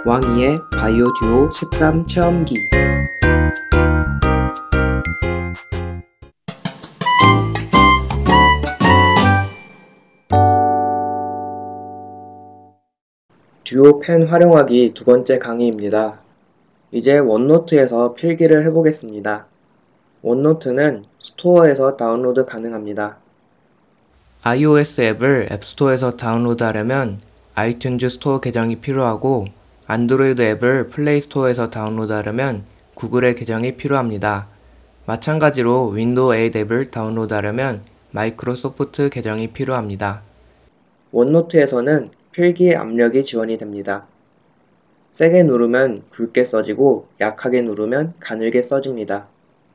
왕이의 바이오 듀오 13 체험기. 듀오 펜 활용하기 두 번째 강의입니다. 이제 원노트에서 필기를 해보겠습니다. 원노트는 스토어에서 다운로드 가능합니다. iOS 앱을 앱스토어에서 다운로드하려면 아이튠즈 스토어 계정이 필요하고, 안드로이드 앱을 플레이스토어에서 다운로드하려면 구글의 계정이 필요합니다. 마찬가지로 윈도우 8 앱을 다운로드하려면 마이크로소프트 계정이 필요합니다. 원노트에서는 필기 압력이 지원이 됩니다. 세게 누르면 굵게 써지고 약하게 누르면 가늘게 써집니다.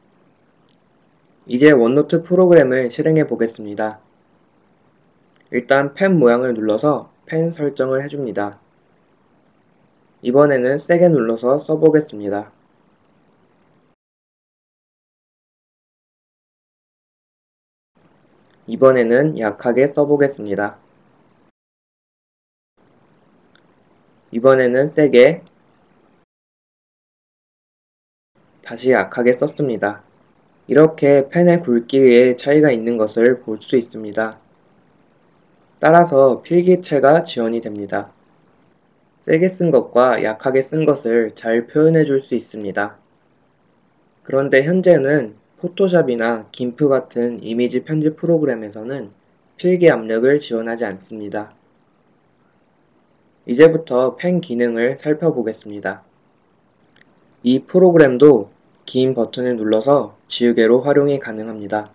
이제 원노트 프로그램을 실행해 보겠습니다. 일단 펜 모양을 눌러서 펜 설정을 해줍니다. 이번에는 세게 눌러서 써보겠습니다. 이번에는 약하게 써보겠습니다. 이번에는 세게, 다시 약하게 썼습니다. 이렇게 펜의 굵기에 차이가 있는 것을 볼 수 있습니다. 따라서 필기체가 지원이 됩니다. 세게 쓴 것과 약하게 쓴 것을 잘 표현해 줄 수 있습니다. 그런데 현재는 포토샵이나 김프 같은 이미지 편집 프로그램에서는 필기 압력을 지원하지 않습니다. 이제부터 펜 기능을 살펴보겠습니다. 이 프로그램도 긴 버튼을 눌러서 지우개로 활용이 가능합니다.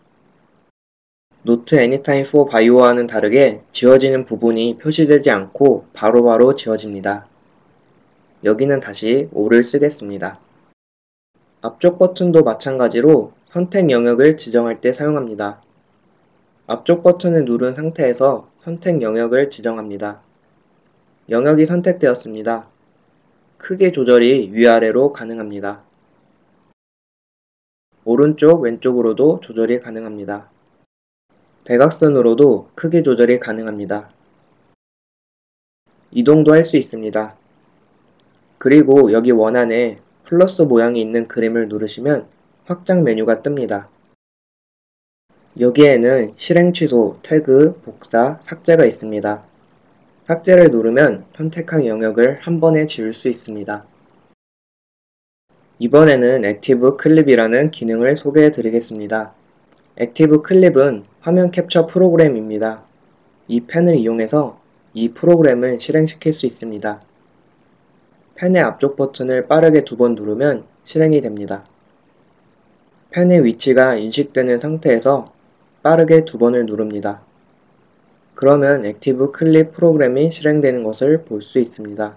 노트 애니타임 포 바이오와는 다르게 지워지는 부분이 표시되지 않고 바로바로 지워집니다. 여기는 다시 5를 쓰겠습니다. 앞쪽 버튼도 마찬가지로 선택 영역을 지정할 때 사용합니다. 앞쪽 버튼을 누른 상태에서 선택 영역을 지정합니다. 영역이 선택되었습니다. 크기 조절이 위아래로 가능합니다. 오른쪽, 왼쪽으로도 조절이 가능합니다. 대각선으로도 크기 조절이 가능합니다. 이동도 할 수 있습니다. 그리고 여기 원안에 플러스 모양이 있는 그림을 누르시면 확장 메뉴가 뜹니다. 여기에는 실행 취소, 태그, 복사, 삭제가 있습니다. 삭제를 누르면 선택한 영역을 한 번에 지울 수 있습니다. 이번에는 액티브 클립이라는 기능을 소개해 드리겠습니다. 액티브 클립은 화면 캡처 프로그램입니다. 이 펜을 이용해서 이 프로그램을 실행시킬 수 있습니다. 펜의 앞쪽 버튼을 빠르게 2번 누르면 실행이 됩니다. 펜의 위치가 인식되는 상태에서 빠르게 2번을 누릅니다. 그러면 액티브 클립 프로그램이 실행되는 것을 볼 수 있습니다.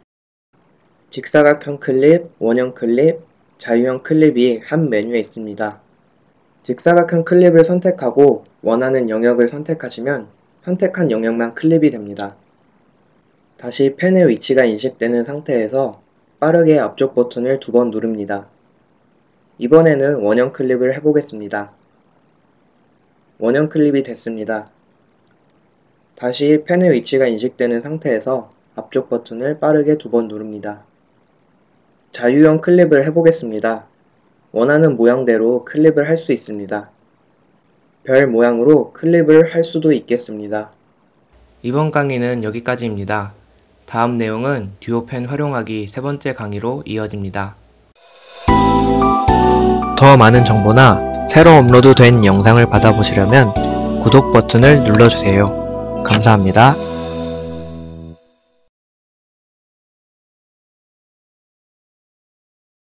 직사각형 클립, 원형 클립, 자유형 클립이 한 메뉴에 있습니다. 직사각형 클립을 선택하고 원하는 영역을 선택하시면 선택한 영역만 클립이 됩니다. 다시 펜의 위치가 인식되는 상태에서 빠르게 앞쪽 버튼을 2번 누릅니다. 이번에는 원형 클립을 해보겠습니다. 원형 클립이 됐습니다. 다시 펜의 위치가 인식되는 상태에서 앞쪽 버튼을 빠르게 2번 누릅니다. 자유형 클립을 해보겠습니다. 원하는 모양대로 클립을 할 수 있습니다. 별 모양으로 클립을 할 수도 있겠습니다. 이번 강의는 여기까지입니다. 다음 내용은 듀오 펜 활용하기 세 번째 강의로 이어집니다. 더 많은 정보나 새로 업로드된 영상을 받아보시려면 구독 버튼을 눌러주세요. 감사합니다.